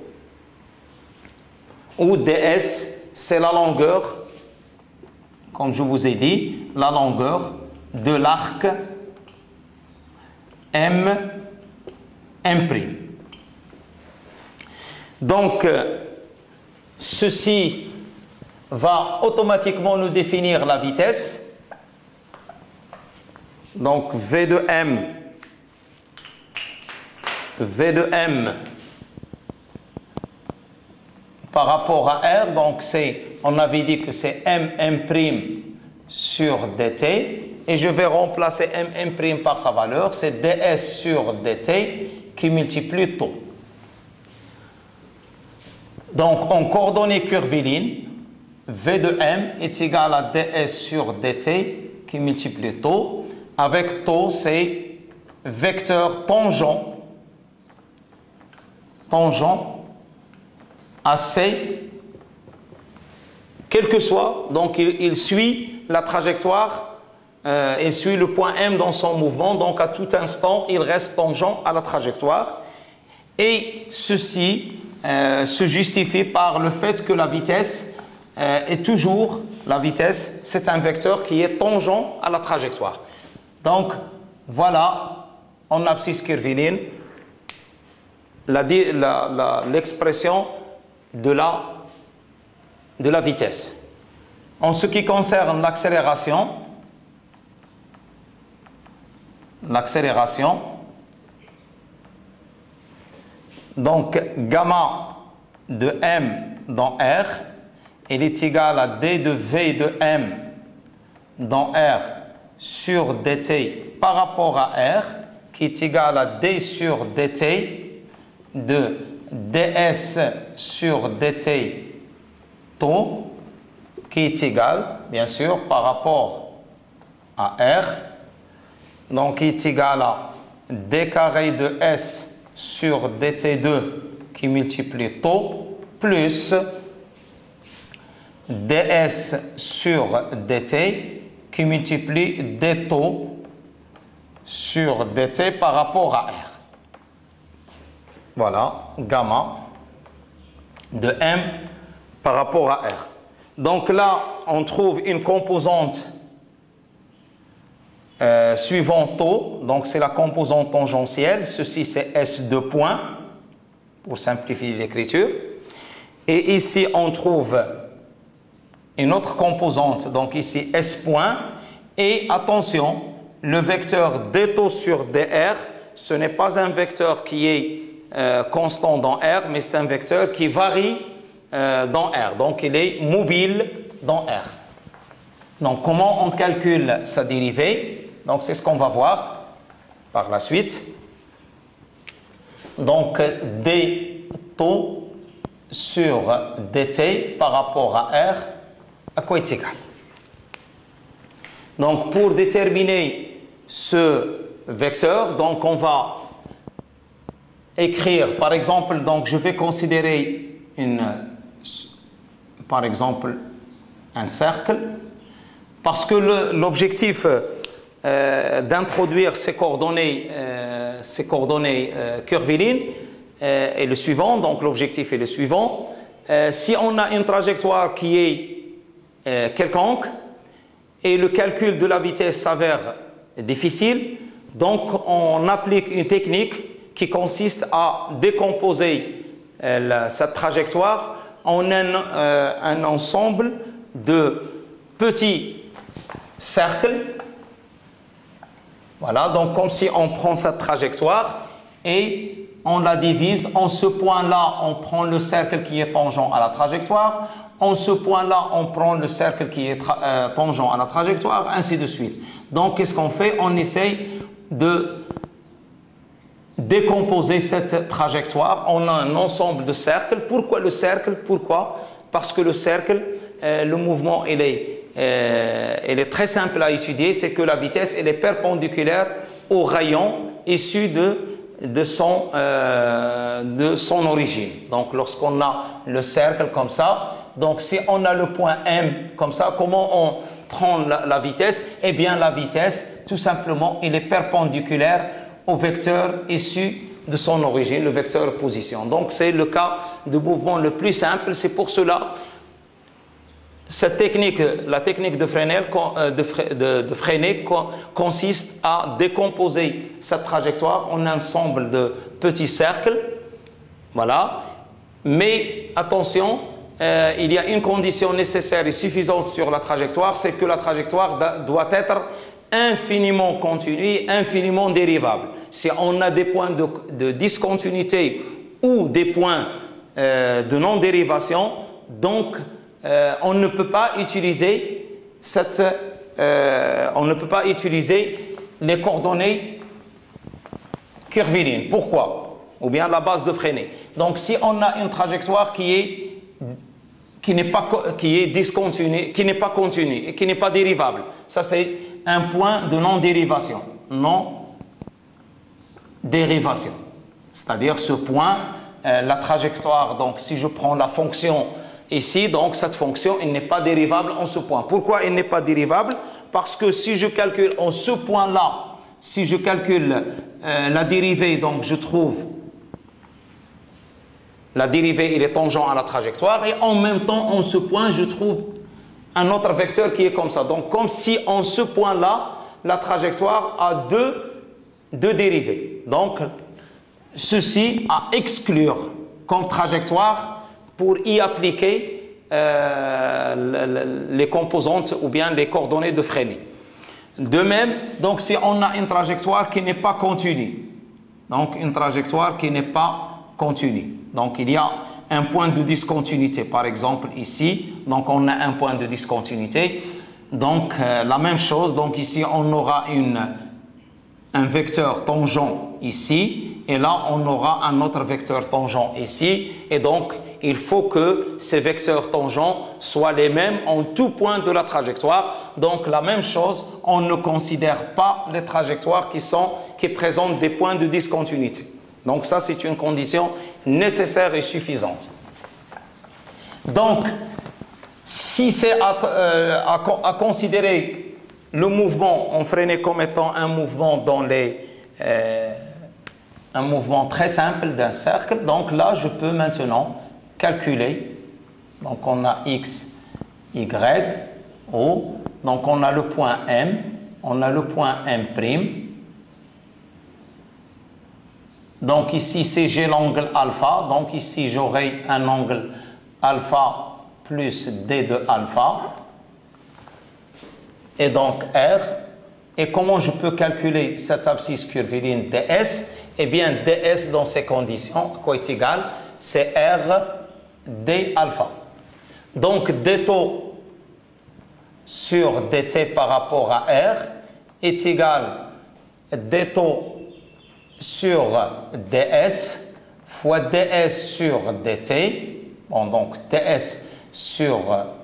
Où ds, c'est la longueur, comme je vous ai dit, la longueur de l'arc M M'. Donc, ceci va automatiquement nous définir la vitesse. Donc, V de M, V de M par rapport à R, donc c'est, on avait dit que c'est M M' sur dt, et je vais remplacer M M' par sa valeur, c'est ds sur dt qui multiplie taux. Donc en coordonnées curvilignes, V de M est égal à ds sur dt qui multiplie taux. Avec taux, c'est vecteur tangent, tangent à C, quel que soit, donc il, il suit la trajectoire, euh, il suit le point M dans son mouvement, donc à tout instant, il reste tangent à la trajectoire. Et ceci euh, se justifie par le fait que la vitesse euh, est toujours, la vitesse, c'est un vecteur qui est tangent à la trajectoire. Donc, voilà, en abscisse curviligne, l'expression de la, de la vitesse. En ce qui concerne l'accélération, l'accélération, donc gamma de m dans R, il est égal à d de v de m dans R sur dt par rapport à R, qui est égal à d sur dt de ds sur dt taux, qui est égal, bien sûr, par rapport à R, donc qui est égal à d carré de s sur dt deux qui multiplie taux plus ds sur dt qui multiplie d taux sur dt par rapport à R. Voilà, gamma de m par rapport à R. Donc là, on trouve une composante euh, suivant taux, donc c'est la composante tangentielle, ceci c'est S deux points, pour simplifier l'écriture. Et ici, on trouve une autre composante, donc ici S point, et attention, le vecteur d taux sur dr, ce n'est pas un vecteur qui est euh, constant dans R, mais c'est un vecteur qui varie euh, dans R, donc il est mobile dans R. Donc comment on calcule sa dérivée? Donc c'est ce qu'on va voir par la suite. Donc d taux sur dt par rapport à R, à quoi est égal? Donc pour déterminer ce vecteur, donc on va écrire, par exemple, donc je vais considérer une, par exemple, un cercle, parce que l'objectif euh, d'introduire ces coordonnées, euh, ces coordonnées euh, curvilignes euh, est le suivant. Donc l'objectif est le suivant. Euh, si on a une trajectoire qui est euh, quelconque et le calcul de la vitesse s'avère difficile, donc on applique une technique qui consiste à décomposer euh, la, cette trajectoire en un, euh, un ensemble de petits cercles. Voilà, donc comme si on prend cette trajectoire et on la divise. En ce point-là, on prend le cercle qui est tangent à la trajectoire. En ce point-là, on prend le cercle qui est euh, tangent à la trajectoire, ainsi de suite. Donc, qu'est-ce qu'on fait? On essaye de décomposer cette trajectoire. On a un ensemble de cercles. Pourquoi le cercle? Pourquoi? Parce que le cercle, euh, le mouvement, il est, euh, il est très simple à étudier. C'est que la vitesse, elle est perpendiculaire au rayon issu de, de, son, euh, de son origine. Donc, lorsqu'on a le cercle comme ça, donc si on a le point M comme ça, comment on prend la, la vitesse? Eh bien, la vitesse, tout simplement, il est perpendiculaire au vecteur issu de son origine, le vecteur position. Donc, c'est le cas de mouvement le plus simple. C'est pour cela, cette technique, la technique de Fresnel, de, de, de Fresnel consiste à décomposer cette trajectoire en un ensemble de petits cercles. Voilà. Mais attention, euh, il y a une condition nécessaire et suffisante sur la trajectoire, c'est que la trajectoire doit être infiniment continue, infiniment dérivable. Si on a des points de, de discontinuité ou des points euh, de non-dérivation, donc euh, on ne peut pas utiliser cette, euh, on ne peut pas utiliser les coordonnées curvilignes. Pourquoi? Ou bien la base de Fresnel. Donc si on a une trajectoire qui est qui n'est pas qui est discontinue, qui n'est pas continue et qui n'est pas dérivable, ça c'est un point de non-dérivation. Non-dérivation. C'est-à-dire ce point, euh, la trajectoire, donc si je prends la fonction ici, donc cette fonction, elle n'est pas dérivable en ce point. Pourquoi elle n'est pas dérivable? Parce que si je calcule en ce point-là, si je calcule euh, la dérivée, donc je trouve la dérivée, il est tangent à la trajectoire, et en même temps, en ce point, je trouve un autre vecteur qui est comme ça. Donc, comme si en ce point-là, la trajectoire a deux, deux dérivées. Donc, ceci à exclure comme trajectoire pour y appliquer euh, les composantes ou bien les coordonnées de Freinet. De même, donc si on a une trajectoire qui n'est pas continue, donc une trajectoire qui n'est pas continue, donc il y a un point de discontinuité, par exemple ici, donc on a un point de discontinuité, donc euh, la même chose, donc ici on aura une, un vecteur tangent ici, et là on aura un autre vecteur tangent ici, et donc il faut que ces vecteurs tangents soient les mêmes en tout point de la trajectoire. Donc la même chose, on ne considère pas les trajectoires qui, sont, qui présentent des points de discontinuité. Donc ça c'est une condition nécessaire et suffisante. Donc si c'est à, euh, à, à considérer le mouvement en Freinet comme étant un mouvement dans les... Euh, un mouvement très simple d'un cercle, donc là je peux maintenant calculer, donc on a x, y, o, donc on a le point M, on a le point M', donc ici c'est j'ai l'angle alpha, donc ici j'aurai un angle alpha plus d de alpha, et donc R, et comment je peux calculer cette abscisse curviligne ds? Eh bien ds dans ces conditions, à quoi est égal? C'est R d alpha. Donc d taux sur dt par rapport à R est égal à d taux sur ds fois ds sur dt. Bon, donc ds sur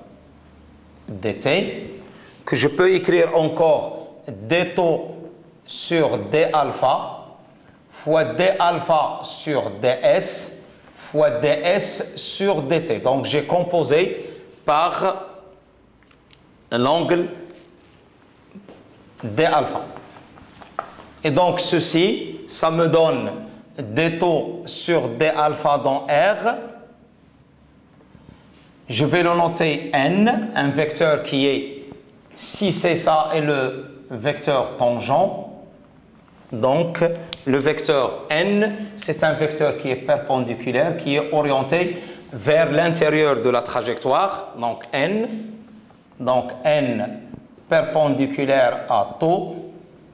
dt, que je peux écrire encore d taux sur d alpha fois d alpha sur ds fois ds sur dt. Donc j'ai composé par l'angle d alpha. Et donc ceci, ça me donne d taux sur d alpha dans R. Je vais le noter n, un vecteur qui est, si c'est ça, est le vecteur tangent. Donc, le vecteur n, c'est un vecteur qui est perpendiculaire, qui est orienté vers l'intérieur de la trajectoire. Donc, n. Donc, n perpendiculaire à taux,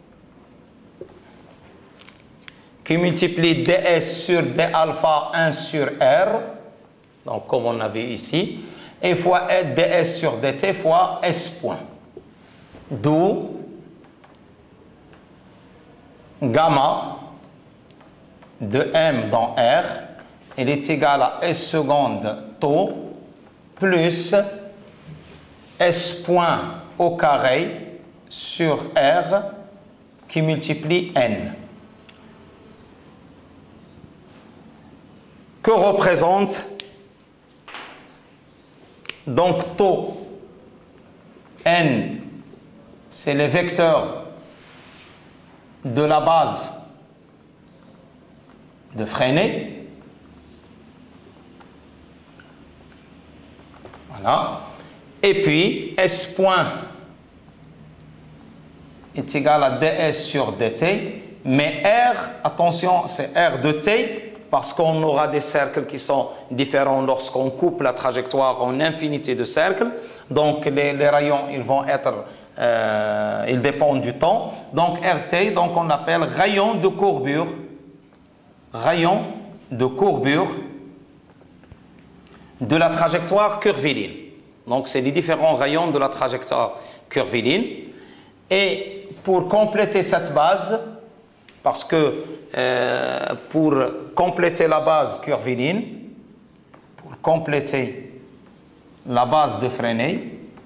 qui multiplie ds sur d alpha un sur R, donc comme on a vu ici, et fois ds sur dt fois s point. D'où gamma de m dans R, il est égal à s seconde taux plus s point au carré sur R qui multiplie n. Que représente donc taux n, c'est les vecteurs de la base de Freinet. Voilà. Et puis S point est égal à ds sur dt, mais R, attention, c'est R de t, parce qu'on aura des cercles qui sont différents lorsqu'on coupe la trajectoire en infinité de cercles. Donc les, les rayons, ils vont être Euh, il dépend du temps. Donc R T, donc on appelle rayon de courbure, rayon de courbure de la trajectoire curviligne. Donc c'est les différents rayons de la trajectoire curviligne. Et pour compléter cette base, parce que euh, pour compléter la base curviligne, pour compléter la base de Freinet,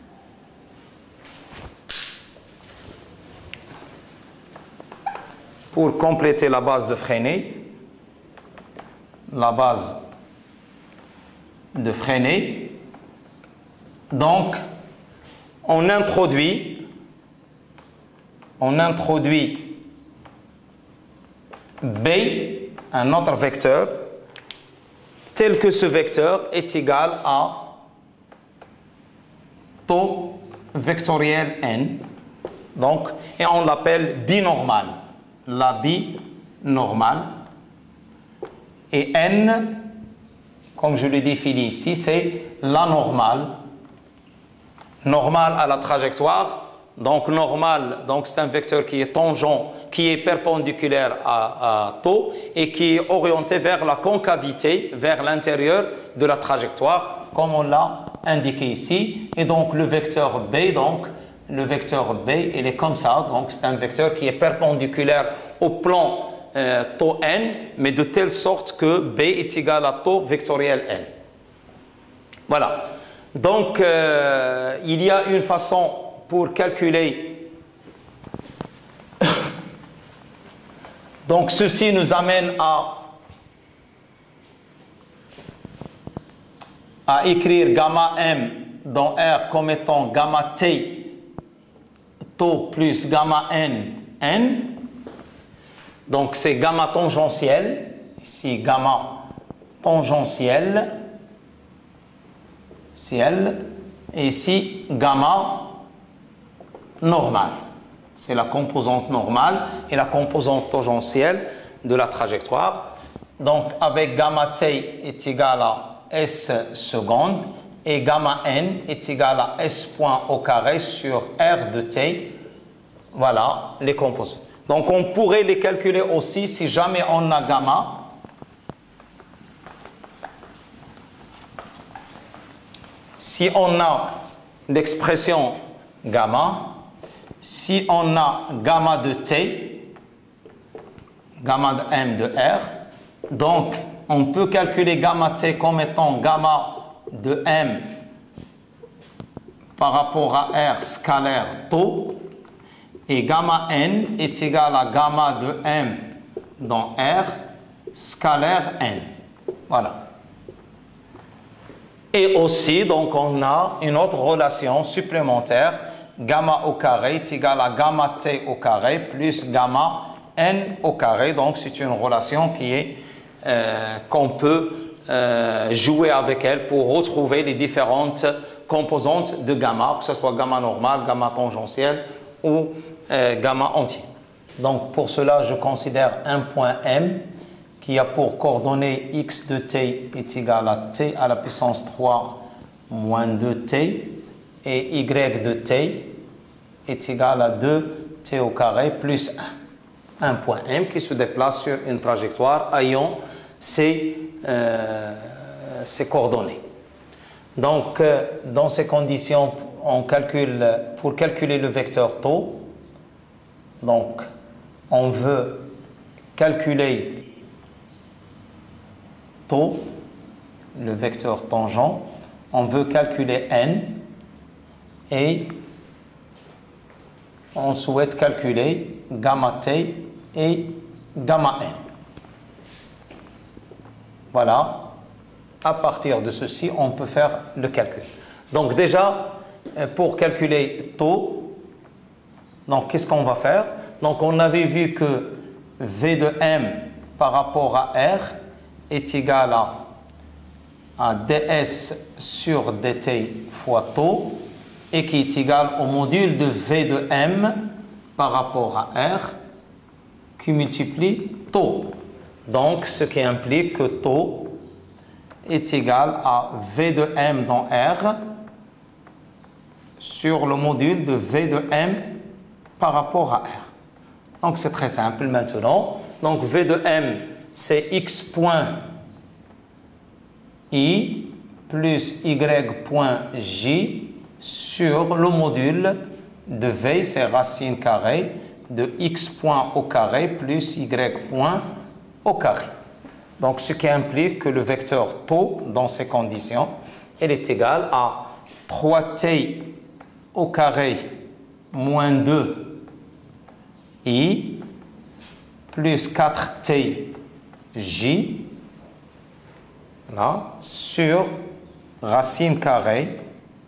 pour compléter la base de Freinet, la base de Freinet, donc on introduit, on introduit B, un autre vecteur, tel que ce vecteur est égal à taux vectoriel n, donc, et on l'appelle binormal. La bi normale. Et n, comme je l'ai défini ici, c'est la normale. Normale à la trajectoire. Donc, normal, donc c'est un vecteur qui est tangent, qui est perpendiculaire à, à taux et qui est orienté vers la concavité, vers l'intérieur de la trajectoire, comme on l'a indiqué ici. Et donc, le vecteur B, donc, le vecteur B, il est comme ça. Donc, c'est un vecteur qui est perpendiculaire au plan euh, taux n, mais de telle sorte que B est égal à taux vectoriel n. Voilà. Donc, euh, il y a une façon pour calculer. Donc, ceci nous amène à, à écrire gamma m dans R comme étant gamma t taux plus gamma n n. Donc, c'est gamma tangentiel. Ici, gamma tangentiel. Ciel. Et ici, gamma normale. C'est la composante normale et la composante tangentielle de la trajectoire. Donc, avec gamma t est égal à s seconde et gamma n est égal à s point au carré sur r de t. Voilà les composantes. Donc, on pourrait les calculer aussi si jamais on a gamma. Si on a l'expression gamma, si on a gamma de t, gamma de m de r, donc on peut calculer gamma t comme étant gamma de m par rapport à r scalaire taux, et gamma n est égal à gamma de m dans r scalaire n. Voilà. Et aussi, donc, on a une autre relation supplémentaire. Gamma au carré est égal à gamma t au carré plus gamma n au carré. Donc, c'est une relation qui est euh, qu'on peut euh, jouer avec elle pour retrouver les différentes composantes de gamma, que ce soit gamma normal, gamma tangentiel ou euh, gamma entier. Donc, pour cela, je considère un point M qui a pour coordonnée x de t est égal à t à la puissance trois moins deux t et y de t est égal à deux t au carré plus un. Un point M qui se déplace sur une trajectoire ayant ces, euh, ces coordonnées. Donc, euh, dans ces conditions, on calcule, pour calculer le vecteur taux, donc, on veut calculer taux, le vecteur tangent, on veut calculer n et on souhaite calculer gamma t et gamma n. Voilà, à partir de ceci, on peut faire le calcul. Donc déjà, pour calculer taux, donc qu'est-ce qu'on va faire? Donc on avait vu que V de m par rapport à R est égal à, à ds sur dt fois taux et qui est égal au module de V de m par rapport à R qui multiplie taux. Donc, ce qui implique que taux est égal à V de m dans R sur le module de V de m par rapport à R. Donc, c'est très simple maintenant. Donc, V de m, c'est x point i plus y point j sur le module de V, c'est racine carrée de x point au carré plus y point au carré. Donc, ce qui implique que le vecteur taux, dans ces conditions, il est égal à trois t au carré moins deux i plus quatre t j là, sur racine carrée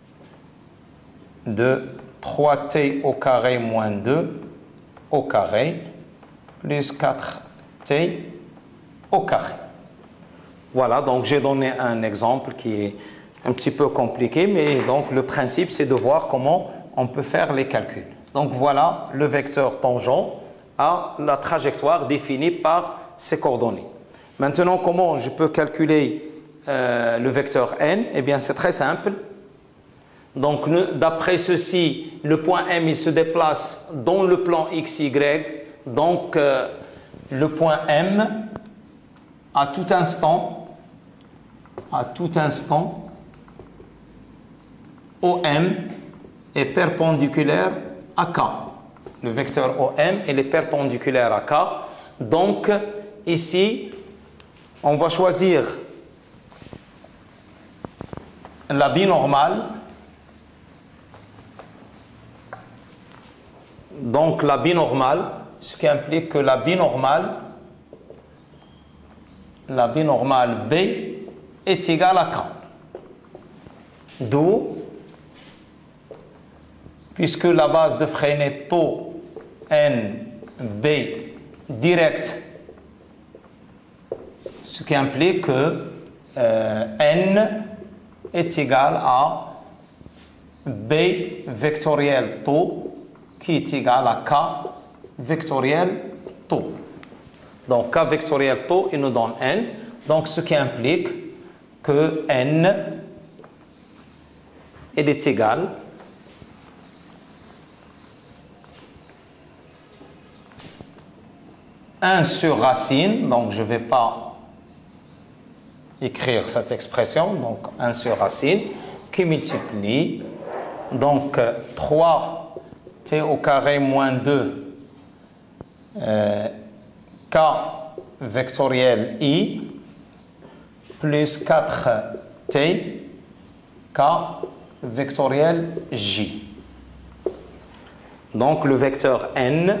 de trois t au carré moins deux au carré plus quatre t au carré. Voilà, donc j'ai donné un exemple qui est un petit peu compliqué, mais donc le principe c'est de voir comment on peut faire les calculs. Donc voilà le vecteur tangent à la trajectoire définie par ses coordonnées. Maintenant, comment je peux calculer euh, le vecteur n? Eh bien, c'est très simple. Donc, d'après ceci, le point M, il se déplace dans le plan X Y. Donc, euh, le point M, à tout instant, à tout instant, O M est perpendiculaire à K. Le vecteur O M, il est perpendiculaire à K. Donc, ici, on va choisir la binormale. Donc, la binormale, ce qui implique que la binormale, la binormale B est égale à K. D'où, puisque la base de Freinet taux N B direct, ce qui implique que euh, N est égal à B vectoriel taux qui est égal à K vectoriel taux. Donc K vectoriel taux, il nous donne N. Donc ce qui implique que N il est égal un sur racine, donc je ne vais pas écrire cette expression, donc un sur racine, qui multiplie, donc trois t au carré moins deux, euh, k vectoriel i, plus quatre t, k vectoriel j. Donc le vecteur n,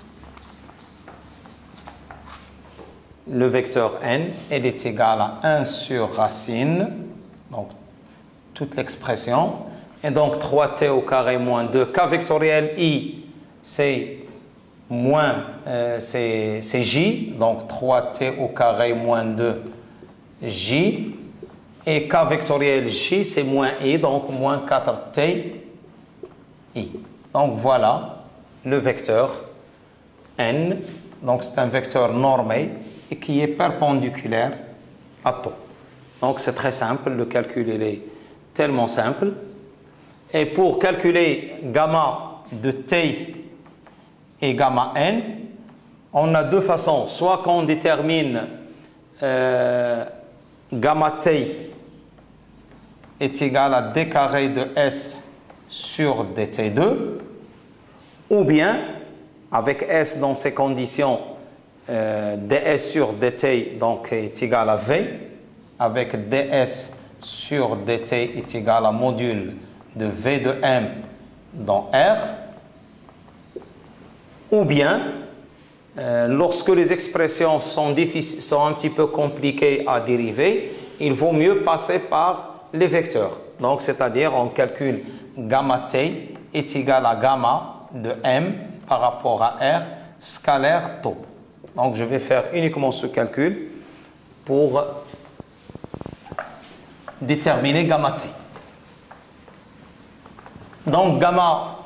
le vecteur n, elle est égal à un sur racine, donc toute l'expression, et donc trois t au carré moins deux, k vectoriel i, c'est moins, euh, c'est j, donc trois t au carré moins deux, j, et k vectoriel j, c'est moins i, donc moins quatre t, i. Donc voilà le vecteur n, donc c'est un vecteur normé, et qui est perpendiculaire à taux. Donc c'est très simple, le calcul il est tellement simple. Et pour calculer gamma de t et gamma n, on a deux façons. Soit qu'on détermine euh, gamma t est égal à d carré de s sur dt deux, ou bien avec s dans ces conditions, Euh, ds sur dt donc est égal à v, avec ds sur dt est égal à module de v de m dans R, ou bien euh, lorsque les expressions sont, difficiles, sont un petit peu compliquées à dériver, il vaut mieux passer par les vecteurs. Donc c'est-à-dire on calcule gamma t est égal à gamma de m par rapport à R scalaire taux. Donc, je vais faire uniquement ce calcul pour déterminer gamma t. Donc, gamma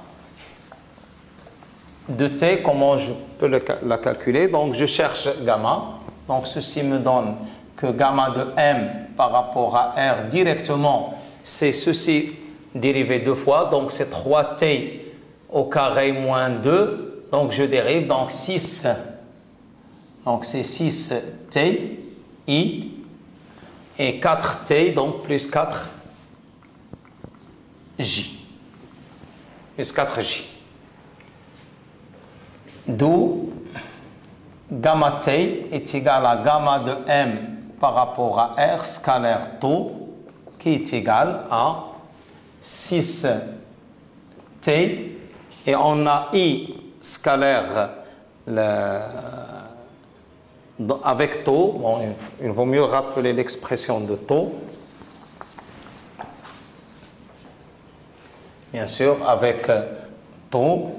de t, comment je peux le, la calculer? Donc, je cherche gamma. Donc, ceci me donne que gamma de m par rapport à R directement, c'est ceci dérivé deux fois. Donc, c'est trois t au carré moins deux. Donc, je dérive. Donc, six. Donc, c'est six t, i, et quatre t, donc plus quatre, j. Plus quatre j. D'où gamma t est égal à gamma de m par rapport à R scalaire taux, qui est égal à six t, et on a i scalaire le, avec taux, bon, il vaut mieux rappeler l'expression de taux. Bien sûr, avec taux,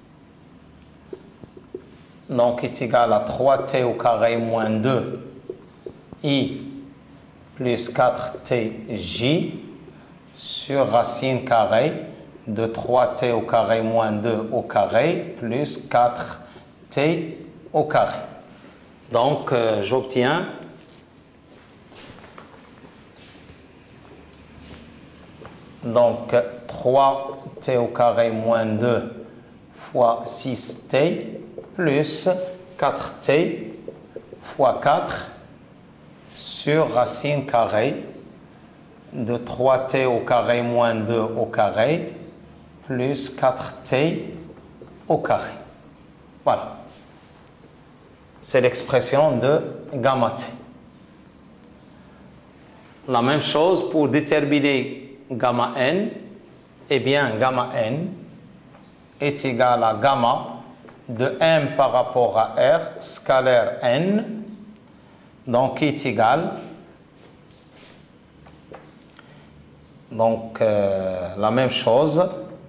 donc est égal à trois t au carré moins deux, i plus quatre t j sur racine carrée de trois t au carré moins deux au carré plus quatre t au carré. Donc, euh, j'obtiens Donc, trois t au carré moins deux fois six t plus quatre t fois quatre sur racine carrée de trois t au carré moins deux au carré plus quatre t au carré. Voilà. C'est l'expression de gamma t. La même chose pour déterminer gamma n. Eh bien, gamma n est égal à gamma de m par rapport à r, scalaire n, donc est égal, donc euh, la même chose.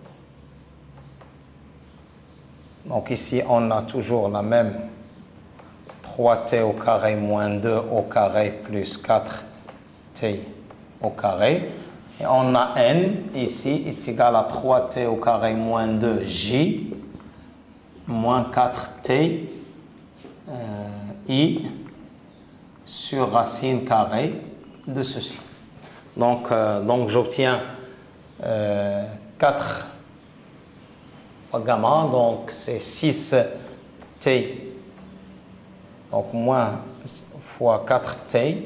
Donc ici, on a toujours la même trois t au carré moins deux au carré plus quatre t au carré. Et on a n ici est égal à trois t au carré moins deux j moins quatre t euh, i sur racine carrée de ceci. Donc, euh, donc j'obtiens euh, quatre fois gamma, donc c'est six t, donc moins fois quatre t,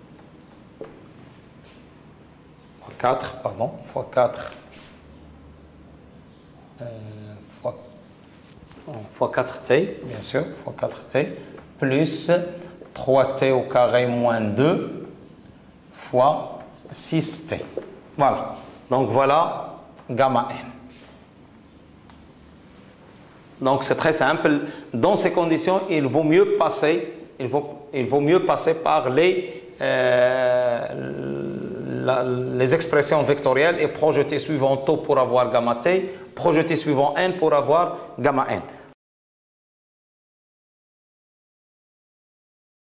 fois quatre, pardon, fois quatre, euh, fois, fois quatre t, bien sûr, fois quatre t, plus trois t au carré moins deux fois six t. Voilà. Donc voilà gamma n. Donc c'est très simple. Dans ces conditions, il vaut mieux passer, il vaut, il vaut mieux passer par les, euh, la, les expressions vectorielles et projeter suivant tau pour avoir gamma t, projeter suivant n pour avoir gamma n.